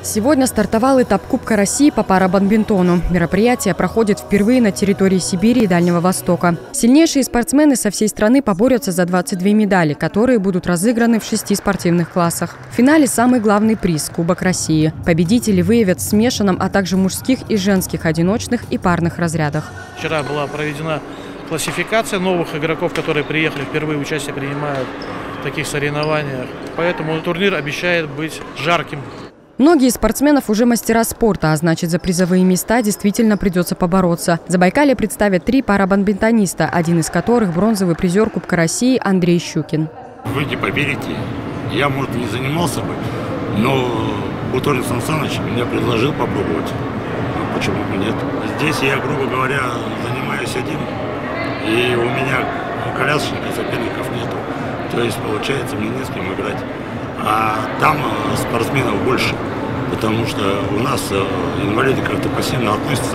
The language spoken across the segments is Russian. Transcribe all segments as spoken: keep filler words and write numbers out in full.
Сегодня стартовал этап Кубка России по парабадминтону. Мероприятие проходит впервые на территории Сибири и Дальнего Востока. Сильнейшие спортсмены со всей страны поборются за двадцать две медали, которые будут разыграны в шести спортивных классах. В финале самый главный приз – Кубок России. Победители выявят в смешанном, а также мужских и женских одиночных и парных разрядах. Вчера была проведена классификация новых игроков, которые приехали, впервые участие принимают в таких соревнованиях. Поэтому турнир обещает быть жарким. Многие из спортсменов уже мастера спорта, а значит, за призовые места действительно придется побороться. Забайкалье представят три парабадминтониста, один из которых бронзовый призер Кубка России Андрей Щукин. Вы не поверите, я, может, не занимался бы, но Бутурин Сан Саныч меня предложил попробовать. Ну, почему бы нет? Здесь я, грубо говоря, занимаюсь один, и у меня колясочника, соперников нету. То есть, получается, мне не с кем играть. А там спортсменов больше, потому что у нас инвалиды как-то пассивно относятся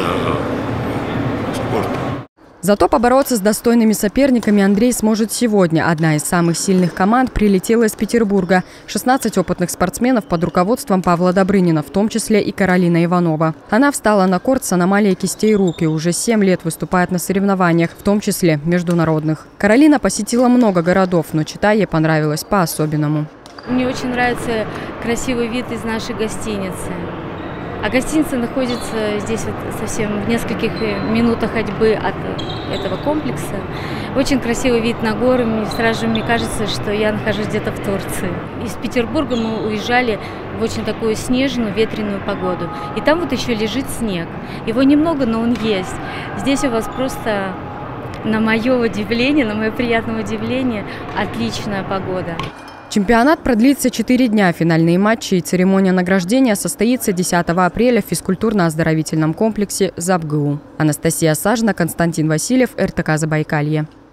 к спорту. Зато побороться с достойными соперниками Андрей сможет сегодня. Одна из самых сильных команд прилетела из Петербурга. шестнадцать опытных спортсменов под руководством Павла Добрынина, в том числе и Каролина Иванова. Она встала на корт с аномалией кистей рук и уже семь лет выступает на соревнованиях, в том числе международных. Каролина посетила много городов, но Читай ей понравилась по-особенному. Мне очень нравится красивый вид из нашей гостиницы. А гостиница находится здесь вот совсем в нескольких минутах ходьбы от этого комплекса. Очень красивый вид на горы. Мне сразу же мне кажется, что я нахожусь где-то в Турции. Из Петербурга мы уезжали в очень такую снежную, ветреную погоду. И там вот еще лежит снег. Его немного, но он есть. Здесь у вас просто, на мое удивление, на мое приятное удивление, отличная погода. Чемпионат продлится четыре дня. Финальные матчи и церемония награждения состоится десятого апреля в физкультурно-оздоровительном комплексе ЗАПГУ. Анастасия Сажина, Константин Васильев, эр тэ ка Забайкалье.